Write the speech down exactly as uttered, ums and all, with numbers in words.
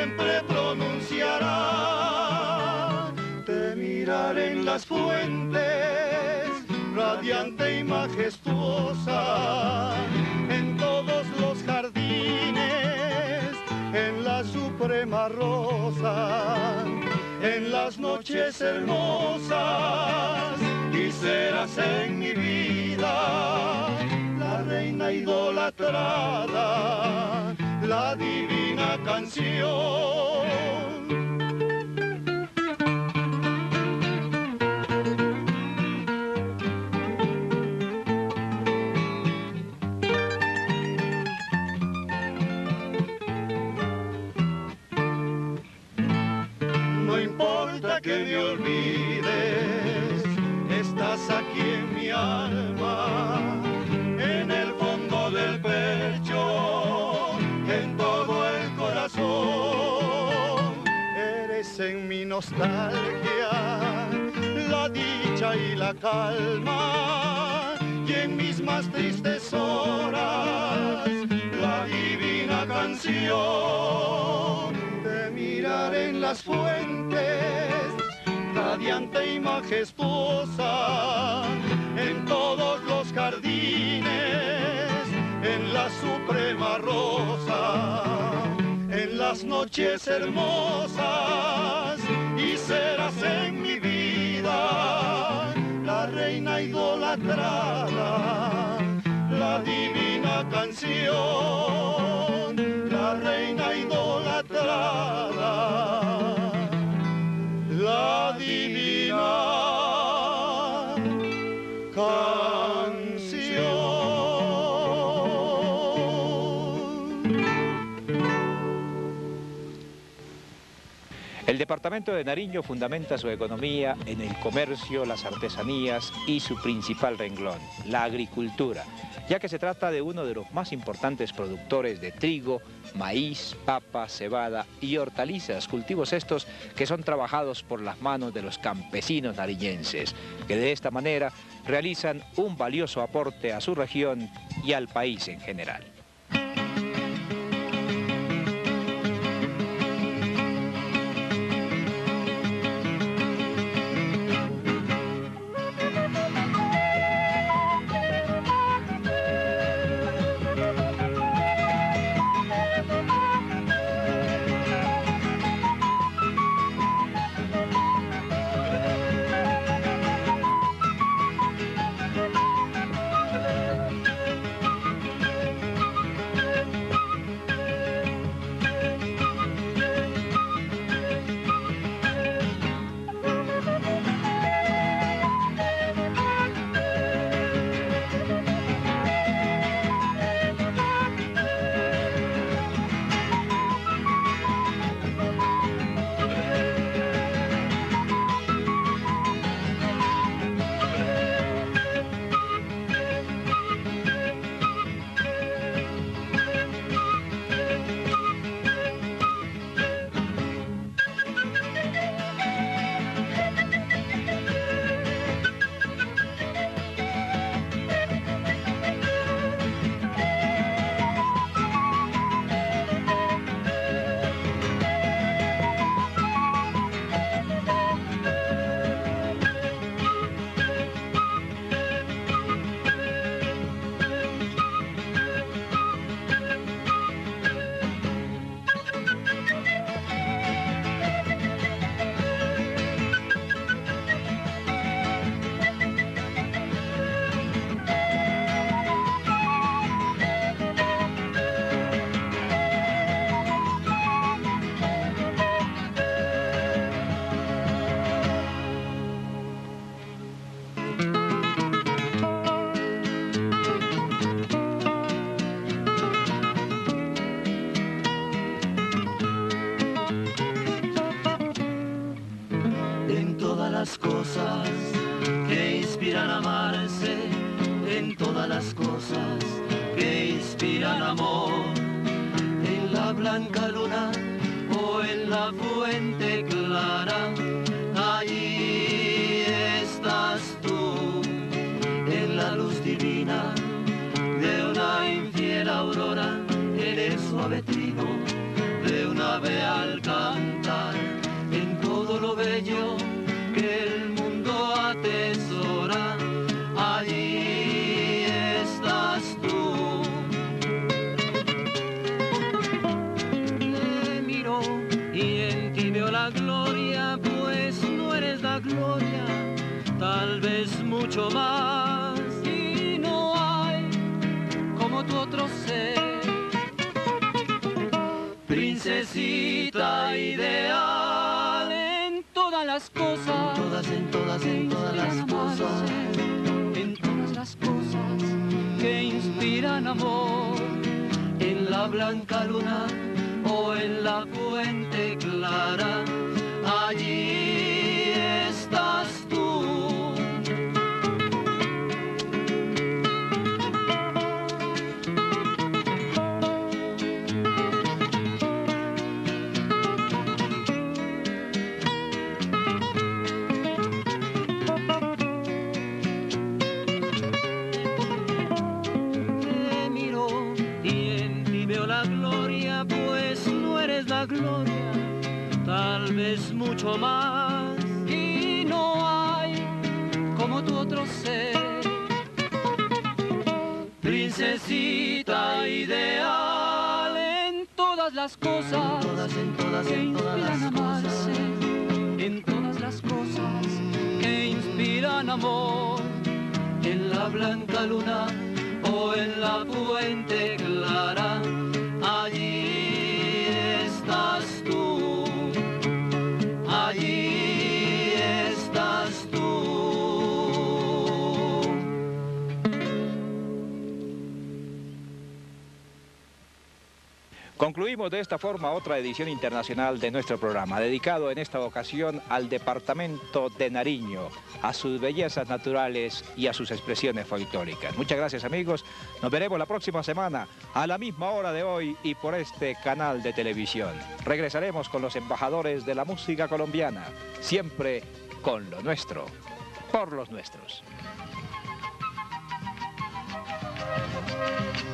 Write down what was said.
siempre pronunciará. Te miraré en las fuentes, radiante y majestuosa, en todos los jardines, en la suprema rosa, en las noches hermosas, y serás en mi vida la reina idolatrada, la divina canción. No importa que me olvides, estás aquí en mi alma, en el fondo del pecho, en todo el corazón. Eres en mi nostalgia la dicha y la calma, y en mis más tristes horas la divina canción. Te miraré en las fuentes, radiante y majestuosa, en todos los jardines, en la suprema rosa, en las noches hermosas, y serás en mi vida la reina idolatrada, la divina canción, la reina idolatrada, la divina canción. El departamento de Nariño fundamenta su economía en el comercio, las artesanías y su principal renglón, la agricultura, ya que se trata de uno de los más importantes productores de trigo, maíz, papa, cebada y hortalizas, cultivos estos que son trabajados por las manos de los campesinos nariñenses, que de esta manera realizan un valioso aporte a su región y al país en general. las cosas que inspiran amarse, en todas las cosas que inspiran amor, en la blanca luna o en la fuente clara, allí estás tú, en la luz divina de una infiel aurora, en el suave trigo de una ave al gloria, tal vez mucho más. Y no hay como tu otro ser, princesita ideal en todas las cosas, en todas, en todas, en todas las cosas, en todas las cosas que inspiran amor, en la blanca luna o en la fuente clara, allí estás tú. Te miro y en ti veo la gloria, pues no eres la gloria, tal vez mucho más. Y no hay como tu otro ser, princesita ideal en todas las cosas, en todas, en todas, que en todas inspiran amarse, en todas las cosas que inspiran amor, en la blanca luna o en la fuente clara, allí estás tú, allí estás tú. Concluimos de esta forma otra edición internacional de nuestro programa, dedicado en esta ocasión al departamento de Nariño, a sus bellezas naturales y a sus expresiones folclóricas. Muchas gracias, amigos. Nos veremos la próxima semana a la misma hora de hoy y por este canal de televisión. Regresaremos con los embajadores de la música colombiana, siempre con lo nuestro, por los nuestros.